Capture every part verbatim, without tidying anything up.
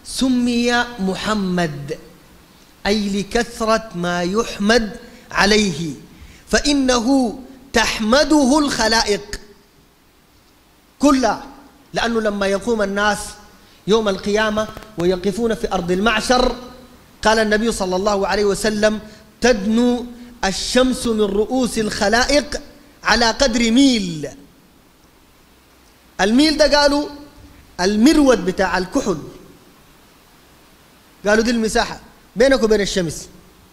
سمي محمد أي لكثرة ما يحمد عليه، فإنه تحمده الخلائق كلها. لأنه لما يقوم الناس يوم القيامة ويقفون في أرض المعشر، قال النبي صلى الله عليه وسلم: تدنو الشمس من رؤوس الخلائق على قدر ميل. الميل ده قالوا المرود بتاع الكحل، قالوا دي المساحة بينك وبين الشمس.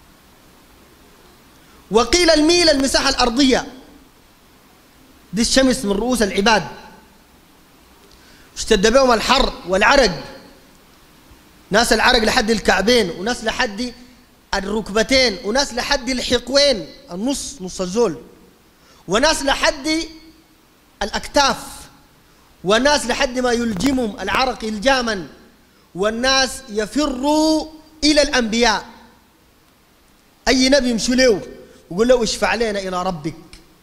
وقيل الميل المساحة الأرضية، دي الشمس من رؤوس العباد، اشتد بهم الحر والعرق، ناس العرق لحد الكعبين، وناس لحد الركبتين، وناس لحد الحقوين النص نص الزول، وناس لحد الأكتاف، وناس لحد ما يلجمهم العرق إلجاما، والناس يفروا إلى الأنبياء. أي نبي يمشوا له ويقول له: اشفع لنا إلى ربك،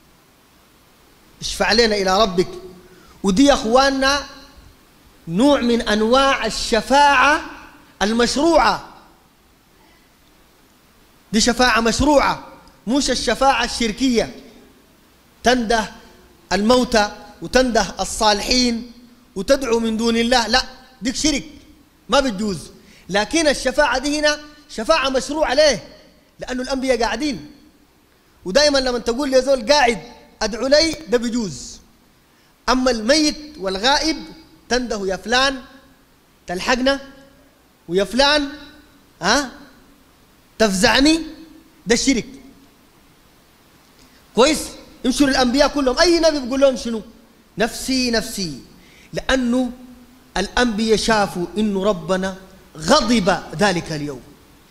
اشفع لنا إلى ربك. ودي يا أخواننا نوع من أنواع الشفاعة المشروعة، دي شفاعة مشروعة، مش الشفاعة الشركية، تنده الموتى وتنده الصالحين وتدعو من دون الله، لا، ديك شرك ما بتجوز. لكن الشفاعة دي هنا شفاعة مشروعة. ليه؟ لأنه الأنبياء قاعدين، ودائما لما تقول لي زول قاعد أدعو لي ده بيجوز. أما الميت والغائب تنده: يا فلان تلحقنا، ويا فلان ها تفزعني، ده الشرك. كويس؟ يمشوا للأنبياء كلهم، أي نبي بيقول لهم شنو؟ نفسي نفسي، لأنه الأنبياء شافوا إنه ربنا غضب ذلك اليوم.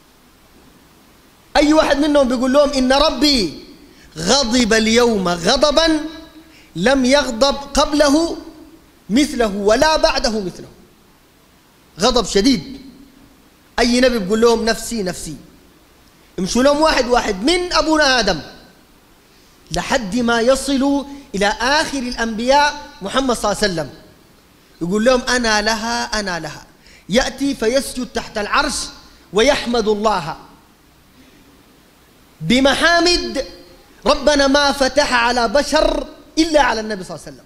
أي واحد منهم بيقول لهم: إن ربي غضب اليوم غضبا لم يغضب قبله مثله ولا بعده مثله، غضب شديد. أي نبي بيقول لهم نفسي نفسي. يمشوا لهم واحد واحد من أبونا آدم لحد ما يصلوا إلى آخر الأنبياء محمد صلى الله عليه وسلم، يقول لهم: أنا لها أنا لها. يأتي فيسجد تحت العرش ويحمد الله بمحامد ربنا ما فتح على بشر إلا على النبي صلى الله عليه وسلم.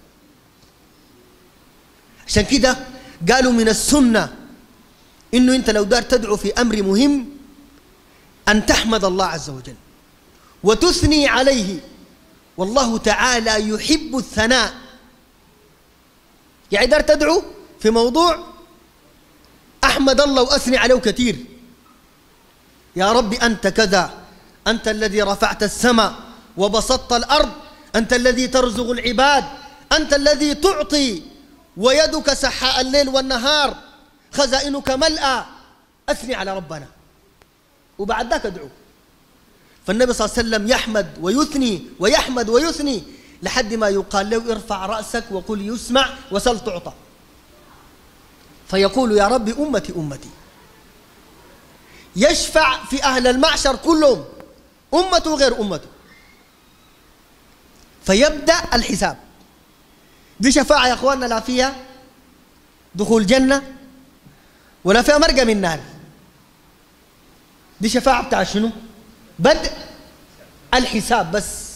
عشان كده قالوا من السنة إنه أنت لو دار تدعو في أمر مهم أن تحمد الله عز وجل وتثني عليه، والله تعالى يحب الثناء. يعني دار تدعو في موضوع أحمد الله وأثني عليه كثير: يا رب أنت كذا، أنت الذي رفعت السماء وبسطت الأرض، أنت الذي ترزق العباد، أنت الذي تعطي ويدك سحاء الليل والنهار، خزائنك ملأى. أثني على ربنا وبعد ذاك ادعو. فالنبي صلى الله عليه وسلم يحمد ويثني ويحمد ويثني لحد ما يقال له: ارفع رأسك وقل يسمع وسل تعطى. فيقول: يا رب أمتي أمتي. يشفع في أهل المعشر كلهم، أمته وغير أمته، فيبدأ الحساب. دي شفاعة يا أخواننا لا فيها دخول جنة ولا فيها مرقة من نار. دي شفاعة بتاع شنو؟ بدء الحساب بس.